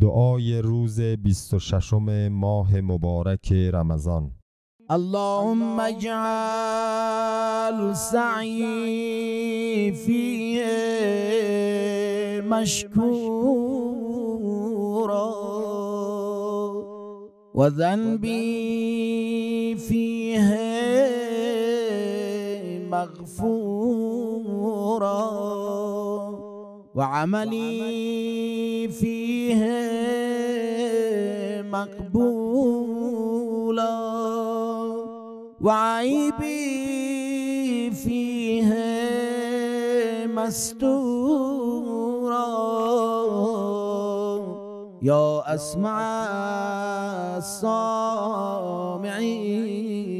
دعای روز 26 ماه مبارک رمضان. اللهم اجعل سعی فیه مشکورا و ذنبی فیه مغفورا و عملی فیه مقبولا و عیبی فیه مستورا یا اسمع السامعین.